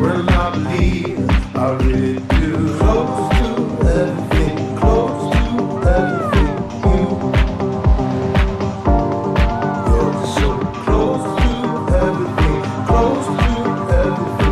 Well, I believe I really do. Close to everything, close to everything. You're so close to everything, close to everything.